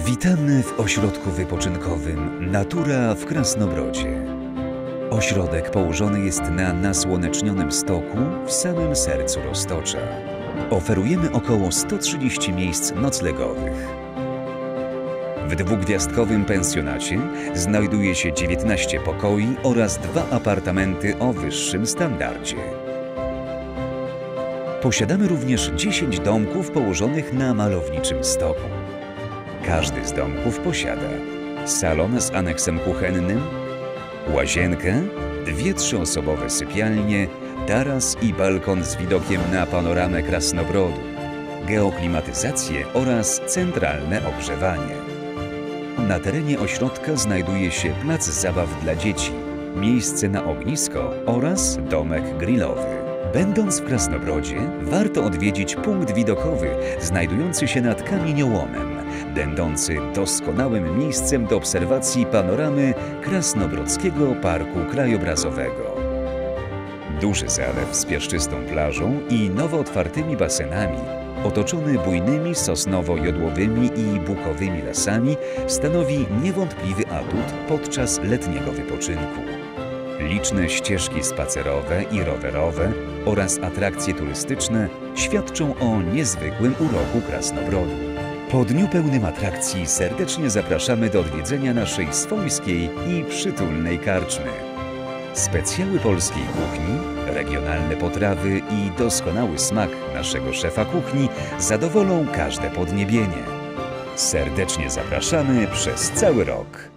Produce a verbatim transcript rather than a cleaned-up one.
Witamy w ośrodku wypoczynkowym Natura w Krasnobrodzie. Ośrodek położony jest na nasłonecznionym stoku w samym sercu Roztocza. Oferujemy około sto trzydzieści miejsc noclegowych. W dwugwiazdkowym pensjonacie znajduje się dziewiętnaście pokoi oraz dwa apartamenty o wyższym standardzie. Posiadamy również dziesięć domków położonych na malowniczym stoku. Każdy z domków posiada salon z aneksem kuchennym, łazienkę, dwie trzyosobowe sypialnie, taras i balkon z widokiem na panoramę Krasnobrodu, geoklimatyzację oraz centralne ogrzewanie. Na terenie ośrodka znajduje się plac zabaw dla dzieci, miejsce na ognisko oraz domek grillowy. Będąc w Krasnobrodzie, warto odwiedzić punkt widokowy znajdujący się nad kamieniołomem, będący doskonałym miejscem do obserwacji panoramy Krasnobrodzkiego Parku Krajobrazowego. Duży zalew z piaszczystą plażą i nowo otwartymi basenami, otoczony bujnymi sosnowo-jodłowymi i bukowymi lasami, stanowi niewątpliwy atut podczas letniego wypoczynku. Liczne ścieżki spacerowe i rowerowe oraz atrakcje turystyczne świadczą o niezwykłym uroku Krasnobrodu. Po dniu pełnym atrakcji serdecznie zapraszamy do odwiedzenia naszej swojskiej i przytulnej karczmy. Specjały polskiej kuchni, regionalne potrawy i doskonały smak naszego szefa kuchni zadowolą każde podniebienie. Serdecznie zapraszamy przez cały rok.